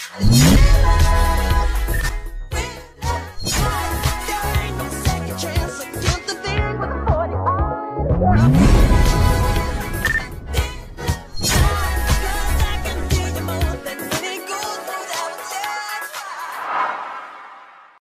There ain't no second chance against the fear with a 40 eyes.